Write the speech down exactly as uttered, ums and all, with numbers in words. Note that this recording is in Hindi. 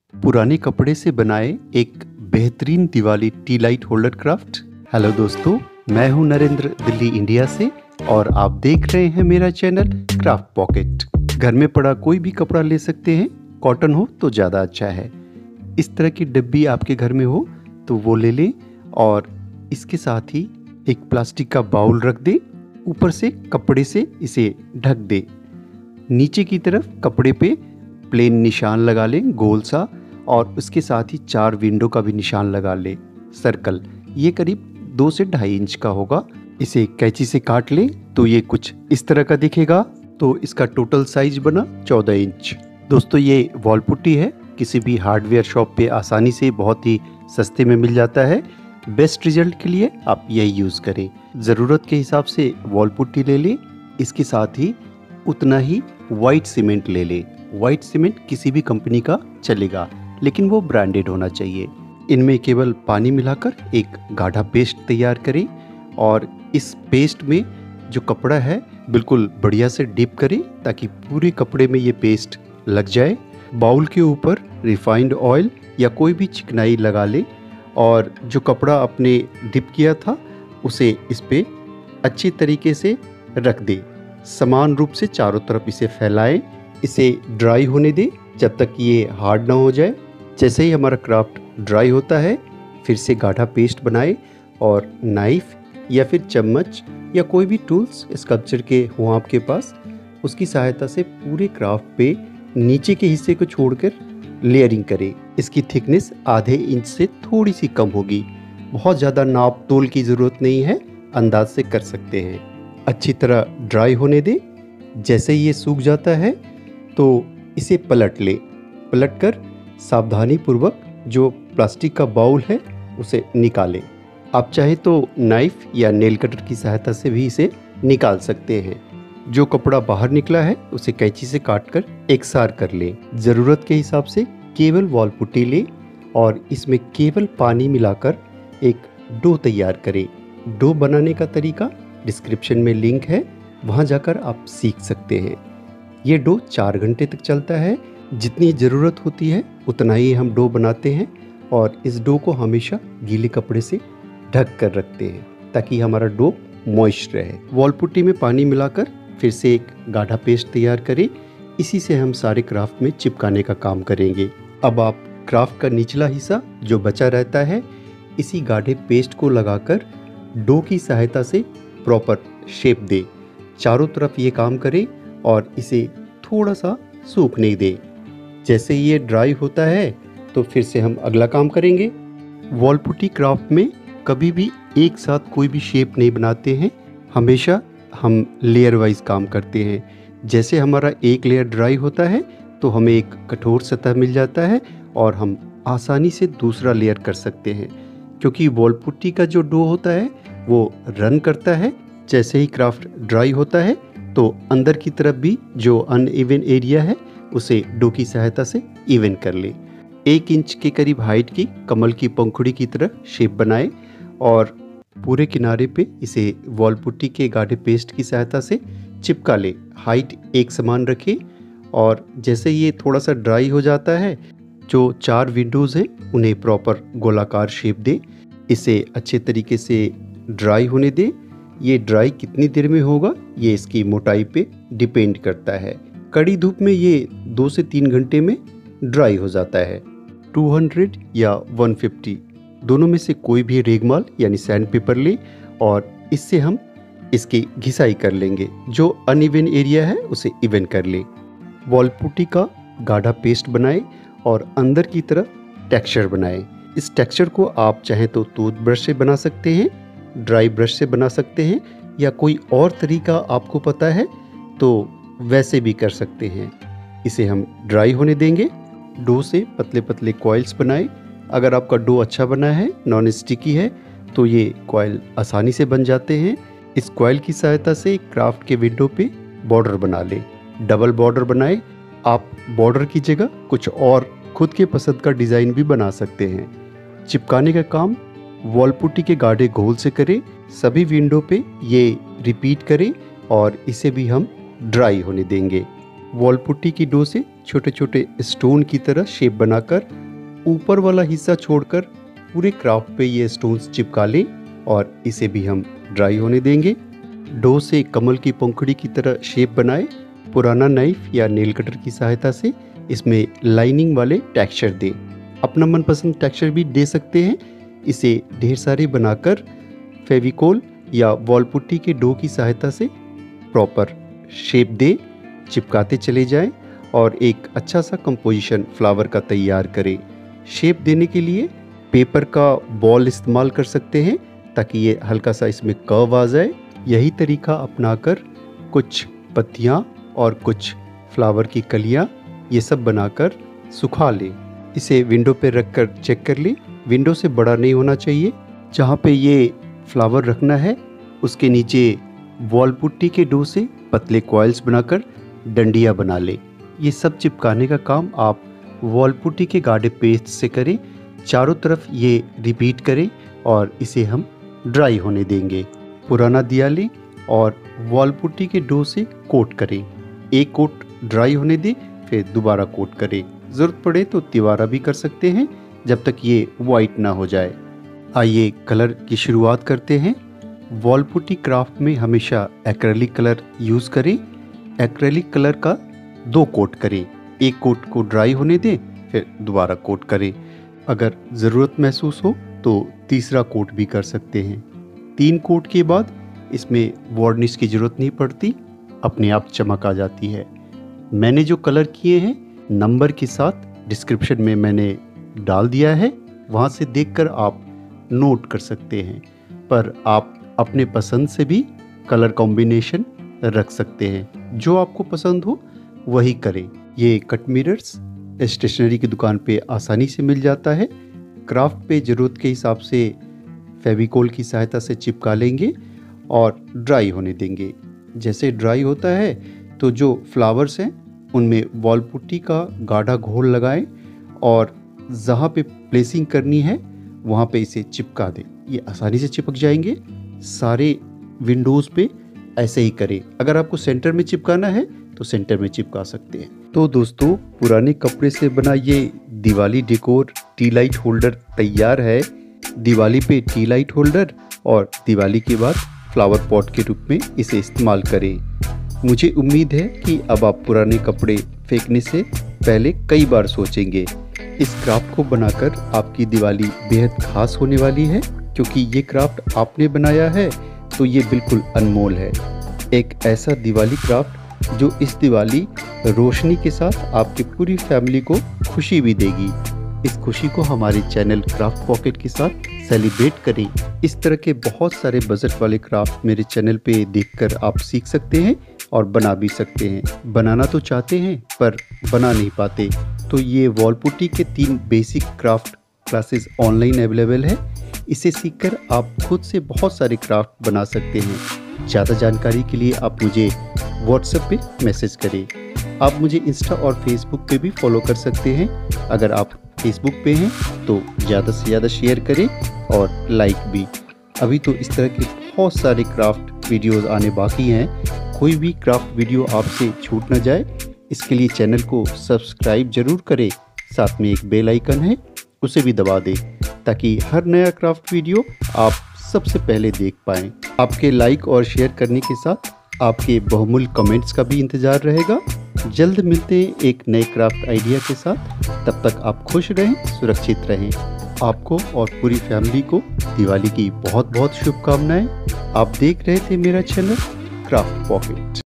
पुराने कपड़े से बनाए एक बेहतरीन Diwali tea light holder craft. Hello दोस्तों, मैं हूं नरेंद्र, दिल्ली इंडिया से, और आप देख रहे हैं मेरा चैनल क्राफ्ट पॉकेट। घर में पड़ा कोई भी कपड़ा ले सकते हैं, कॉटन हो तो ज़्यादा अच्छा है। इस तरह की डिब्बी आपके घर में हो तो वो ले लें और इसके साथ ही एक प्लास्टिक का बाउल रख दें। ऊपर से कपड़े से इसे ढक दें। नीचे की तरफ कपड़े पे प्लेन निशान लगा लें गोल सा, और उसके साथ ही चार विंडो का भी निशान लगा लें सर्कल। ये करीब दो से ढाई इंच का होगा। इसे कैंची से काट लें तो ये कुछ इस तरह का दिखेगा। तो इसका टोटल साइज बना चौदह इंच। दोस्तों, ये वॉल पुट्टी है, किसी भी हार्डवेयर शॉप पे आसानी से बहुत ही सस्ते में मिल जाता है। बेस्ट रिजल्ट के लिए आप यही यूज़ करें। ज़रूरत के हिसाब से वॉल पुट्टी ले लें। इसके साथ ही उतना ही वाइट सीमेंट ले लें। वाइट सीमेंट किसी भी कंपनी का चलेगा, लेकिन वो ब्रांडेड होना चाहिए। इनमें केवल पानी मिलाकर एक गाढ़ा पेस्ट तैयार करें और इस पेस्ट में जो कपड़ा है बिल्कुल बढ़िया से डिप करें ताकि पूरे कपड़े में ये पेस्ट लग जाए। बाउल के ऊपर रिफाइंड ऑयल या कोई भी चिकनाई लगा ले और जो कपड़ा आपने डिप किया था उसे इस पे अच्छी तरीके से रख दे। समान रूप से चारों तरफ इसे फैलाएं। इसे ड्राई होने दें जब तक ये हार्ड ना हो जाए। जैसे ही हमारा क्राफ्ट ड्राई होता है, फिर से गाढ़ा पेस्ट बनाएं और नाइफ या फिर चम्मच या कोई भी टूल्स स्कल्पचर के हों आपके पास, उसकी सहायता से पूरे क्राफ्ट पे नीचे के हिस्से को छोड़कर लेयरिंग करें। इसकी थिकनेस आधे इंच से थोड़ी सी कम होगी। बहुत ज़्यादा नाप तोल की ज़रूरत नहीं है, अंदाज से कर सकते हैं। अच्छी तरह ड्राई होने दें। जैसे ये सूख जाता है तो इसे पलट ले। पलट कर सावधानी पूर्वक जो प्लास्टिक का बाउल है उसे निकालें। आप चाहे तो नाइफ या नेल कटर की सहायता से भी इसे निकाल सकते हैं। जो कपड़ा बाहर निकला है उसे कैंची से काटकर एकसार कर लें। ज़रूरत के हिसाब से केवल वॉल पुट्टी लें और इसमें केवल पानी मिलाकर एक डो तैयार करें। डो बनाने का तरीका डिस्क्रिप्शन में लिंक है, वहाँ जाकर आप सीख सकते हैं। ये डो चार घंटे तक चलता है। जितनी ज़रूरत होती है उतना ही हम डो बनाते हैं और इस डो को हमेशा गीले कपड़े से ढक कर रखते हैं ताकि हमारा डो मॉइस्ट रहे। वॉल पुट्टी में पानी मिलाकर फिर से एक गाढ़ा पेस्ट तैयार करें। इसी से हम सारे क्राफ्ट में चिपकाने का काम करेंगे। अब आप क्राफ्ट का निचला हिस्सा जो बचा रहता है, इसी गाढ़े पेस्ट को लगाकर डो की सहायता से प्रॉपर शेप दे। चारों तरफ ये काम करें और इसे थोड़ा सा सूखने दें। जैसे ये ड्राई होता है तो फिर से हम अगला काम करेंगे। वॉल पुट्टी क्राफ्ट में कभी भी एक साथ कोई भी शेप नहीं बनाते हैं, हमेशा हम लेयर वाइज काम करते हैं। जैसे हमारा एक लेयर ड्राई होता है तो हमें एक कठोर सतह मिल जाता है और हम आसानी से दूसरा लेयर कर सकते हैं, क्योंकि वॉल पुट्टी का जो डो होता है वो रन करता है। जैसे ही क्राफ्ट ड्राई होता है तो अंदर की तरफ भी जो अनइवन एरिया है उसे डो की सहायता से इवन कर ले। एक इंच के करीब हाइट की कमल की पंखुड़ी की तरह शेप बनाए और पूरे किनारे पे इसे वॉल पुट्टी के गाढ़े पेस्ट की सहायता से चिपका ले। हाइट एक समान रखें और जैसे ये थोड़ा सा ड्राई हो जाता है, जो चार विंडोज़ हैं उन्हें प्रॉपर गोलाकार शेप दे। इसे अच्छे तरीके से ड्राई होने दे। ये ड्राई कितनी देर में होगा ये इसकी मोटाई पे डिपेंड करता है। कड़ी धूप में ये दो से तीन घंटे में ड्राई हो जाता है। दो सौ या एक सौ पचास दोनों में से कोई भी रेगमाल यानी सैंड पेपर ले और इससे हम इसकी घिसाई कर लेंगे। जो अनइवन एरिया है उसे इवन कर ले। वॉल पुट्टी का गाढ़ा पेस्ट बनाए और अंदर की तरफ टेक्सचर बनाए। इस टेक्सचर को आप चाहें तो टूथब्रश से बना सकते हैं, ड्राई ब्रश से बना सकते हैं, या कोई और तरीका आपको पता है तो वैसे भी कर सकते हैं। इसे हम ड्राई होने देंगे। डो से पतले पतले कॉइल्स बनाए। अगर आपका डो अच्छा बना है, नॉन स्टिकी है, तो ये कॉइल आसानी से बन जाते हैं। इस कॉइल की सहायता से क्राफ्ट के विंडो पे बॉर्डर बना लें। डबल बॉर्डर बनाए। आप बॉर्डर की जगह कुछ और खुद के पसंद का डिज़ाइन भी बना सकते हैं। चिपकाने का काम वॉल पुट्टी के गाढ़े घोल से करें। सभी विंडो पे ये रिपीट करें और इसे भी हम ड्राई होने देंगे। वॉल पुट्टी की डो से छोटे छोटे स्टोन की तरह शेप बनाकर ऊपर वाला हिस्सा छोड़कर पूरे क्राफ्ट पे ये स्टोन्स चिपका लें और इसे भी हम ड्राई होने देंगे। डो से कमल की पंखुड़ी की तरह शेप बनाए। पुराना नाइफ या नेल कटर की सहायता से इसमें लाइनिंग वाले टेक्सचर दें। अपना मनपसंद टेक्सचर भी दे सकते हैं। इसे ढेर सारे बनाकर फेविकोल या वॉल पुट्टी के डो की सहायता से प्रॉपर शेप दें, चिपकाते चले जाएं और एक अच्छा सा कंपोजिशन फ्लावर का तैयार करें। शेप देने के लिए पेपर का बॉल इस्तेमाल कर सकते हैं ताकि ये हल्का सा इसमें कर्व आ जाए। यही तरीका अपनाकर कुछ पत्तियाँ और कुछ फ्लावर की कलियाँ ये सब बनाकर सुखा लें। इसे विंडो पे रखकर चेक कर लें। विंडो से बड़ा नहीं होना चाहिए। जहाँ पे ये फ्लावर रखना है उसके नीचे वॉल पुट्टी के डो से पतले कॉइल्स बनाकर डंडियाँ बना लें। ये सब चिपकाने का काम आप वॉल पुट्टी के गाढ़े पेस्ट से करें। चारों तरफ ये रिपीट करें और इसे हम ड्राई होने देंगे। पुराना दिया लें और वॉल पुट्टी के डो से कोट करें। एक कोट ड्राई होने दें, फिर दोबारा कोट करें। ज़रूरत पड़े तो तिवारा भी कर सकते हैं जब तक ये वाइट ना हो जाए। आइए कलर की शुरुआत करते हैं। वॉल पुट्टी क्राफ्ट में हमेशा एक्रेलिक कलर यूज़ करें। एक्रेलिक कलर का दो कोट करें। एक कोट को ड्राई होने दें, फिर दोबारा कोट करें। अगर ज़रूरत महसूस हो तो तीसरा कोट भी कर सकते हैं। तीन कोट के बाद इसमें वार्निश की ज़रूरत नहीं पड़ती, अपने आप चमक आ जाती है। मैंने जो कलर किए हैं नंबर के साथ डिस्क्रिप्शन में मैंने डाल दिया है, वहाँ से देखकर आप नोट कर सकते हैं। पर आप अपने पसंद से भी कलर कॉम्बिनेशन रख सकते हैं। जो आपको पसंद हो वही करें। ये कट मिरर्स स्टेशनरी की दुकान पे आसानी से मिल जाता है। क्राफ्ट पे ज़रूरत के हिसाब से फेविकोल की सहायता से चिपका लेंगे और ड्राई होने देंगे। जैसे ड्राई होता है तो जो फ्लावर्स हैं उनमें वॉल पुट्टी का गाढ़ा घोल लगाएं और जहाँ पे प्लेसिंग करनी है वहाँ पे इसे चिपका दें। ये आसानी से चिपक जाएंगे। सारे विंडोज़ पे ऐसे ही करें। अगर आपको सेंटर में चिपकाना है तो सेंटर में चिपका सकते हैं। तो दोस्तों, पुराने कपड़े से बना ये Diwali decor tea light holder तैयार है। दिवाली पे टी लाइट होल्डर और दिवाली के बाद फ्लावर पॉट के रूप में इसे इस्तेमाल करें। मुझे उम्मीद है कि अब आप पुराने कपड़े फेंकने से पहले कई बार सोचेंगे। इस क्राफ्ट को बनाकर आपकी दिवाली बेहद खास होने वाली है, क्योंकि ये क्राफ्ट आपने बनाया है तो ये बिल्कुल अनमोल है। एक ऐसा दिवाली क्राफ्ट जो इस दिवाली रोशनी के साथ आपकी पूरी फैमिली को खुशी भी देगी। इस खुशी को हमारे चैनल क्राफ्ट पॉकेट के साथ सेलिब्रेट करें। इस तरह के बहुत सारे बजट वाले क्राफ्ट मेरे चैनल पे देखकर आप सीख सकते हैं और बना भी सकते हैं। बनाना तो चाहते हैं पर बना नहीं पाते, तो ये वॉल पुट्टी के तीन basic craft classes online available है। इसे सीखकर आप खुद से बहुत सारे क्राफ्ट बना सकते हैं। ज़्यादा जानकारी के लिए आप मुझे व्हाट्सएप पे मैसेज करें। आप मुझे इंस्टा और फेसबुक पे भी फॉलो कर सकते हैं। अगर आप फेसबुक पे हैं तो ज़्यादा से ज़्यादा शेयर करें और लाइक भी। अभी तो इस तरह के बहुत सारे क्राफ्ट वीडियोस आने बाकी हैं। कोई भी क्राफ्ट वीडियो आपसे छूट न जाए, इसके लिए चैनल को सब्सक्राइब ज़रूर करें। साथ में एक बेल आइकन है, उसे भी दबा दें ताकि हर नया क्राफ्ट वीडियो आप सबसे पहले देख पाएँ। आपके लाइक और शेयर करने के साथ आपके बहुमूल्य कमेंट्स का भी इंतज़ार रहेगा। जल्द मिलते हैं एक नए क्राफ्ट आइडिया के साथ। तब तक आप खुश रहें, सुरक्षित रहें। आपको और पूरी फैमिली को दिवाली की बहुत बहुत शुभकामनाएं। आप देख रहे थे मेरा चैनल क्राफ्ट पॉकेट।